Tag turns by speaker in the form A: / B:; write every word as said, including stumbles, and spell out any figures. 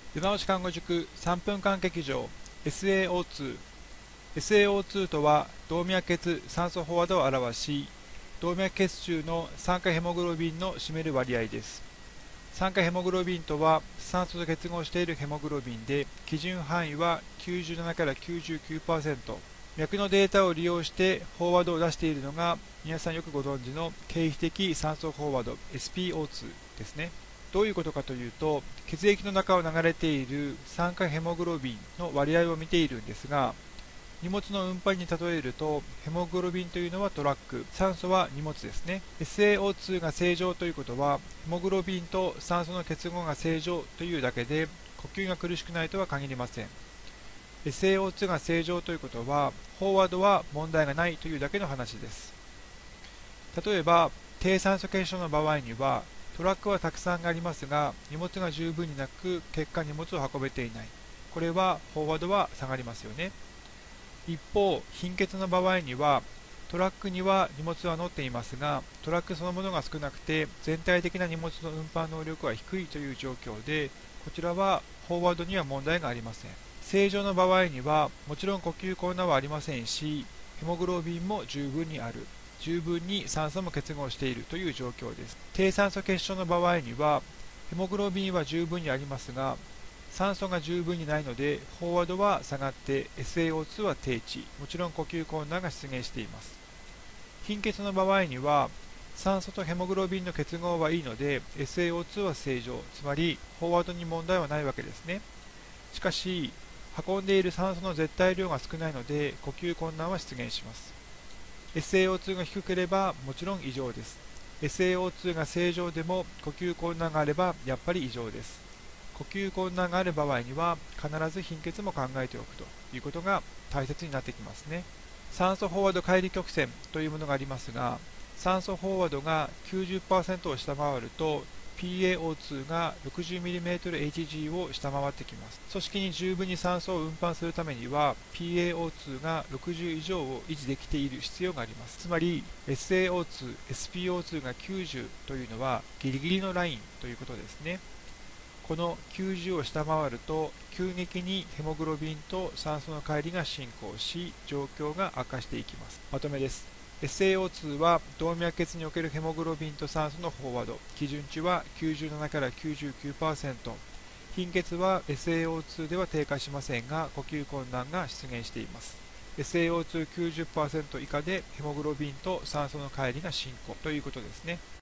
A: 出直し看護塾さんぷんかん劇場 エスエーオーツー。 エスエーオーツー とは動脈血酸素飽和度を表し、動脈血中の酸化ヘモグロビンの占める割合です。酸化ヘモグロビンとは酸素と結合しているヘモグロビンで、基準範囲はきゅうじゅうななからきゅうじゅうきゅうパーセント。脈のデータを利用して飽和度を出しているのが、皆さんよくご存知の経皮的酸素飽和度 エスピーオーツー ですね。どういうことかというと、血液の中を流れている酸化ヘモグロビンの割合を見ているんですが、荷物の運搬に例えると、ヘモグロビンというのはトラック、酸素は荷物ですね。エスエーオーツー が正常ということは、ヘモグロビンと酸素の結合が正常というだけで、呼吸が苦しくないとは限りません。エスエーオーツー が正常ということは、飽和度は問題がないというだけの話です。例えば、低酸素血症の場合には、トラックはたくさんありますが、荷物が十分になく、結果荷物を運べていない。これは飽和度は下がりますよね。一方、貧血の場合には、トラックには荷物は乗っていますが、トラックそのものが少なくて、全体的な荷物の運搬能力は低いという状況で、こちらは飽和度には問題がありません。正常の場合には、もちろん呼吸困難はありませんし、ヘモグロビンも十分にある。十分に酸素も結合しているという状況です。低酸素血症の場合には、ヘモグロビンは十分にありますが、酸素が十分にないので、飽和度は下がって エスエーオーツー は低値、もちろん呼吸困難が出現しています。貧血の場合には、酸素とヘモグロビンの結合はいいので、エスエーオーツー は正常、つまり飽和度に問題はないわけですね。しかし、運んでいる酸素の絶対量が少ないので、呼吸困難は出現します。エスエーオーツー が低ければもちろん異常です。エスエーオーツー が正常でも呼吸困難があればやっぱり異常です。呼吸困難がある場合には必ず貧血も考えておくということが大切になってきますね。酸素飽和度乖離曲線というものがありますが、酸素飽和度が きゅうじゅっパーセント を下回ると ピーエーオーツー が ろくじゅうミリメートルエイチジー を下回ってきます。組織に十分に酸素を運搬するためには ピーエーオーツー がろくじゅう以上を維持できている必要があります。つまり エスエーオーツー、エスピーオーツー がきゅうじゅうというのはギリギリのラインということですね。このきゅうじゅうを下回ると急激にヘモグロビンと酸素の乖離が進行し、状況が悪化していきます。まとめです。エスエーオーツー は動脈血におけるヘモグロビンと酸素の飽和度、基準値はきゅうじゅうななからきゅうじゅうきゅうパーセント。貧血は エスエーオーツー では低下しませんが、呼吸困難が出現しています。エスエーオーツーきゅうじゅっパーセント 以下でヘモグロビンと酸素の乖離が進行ということですね。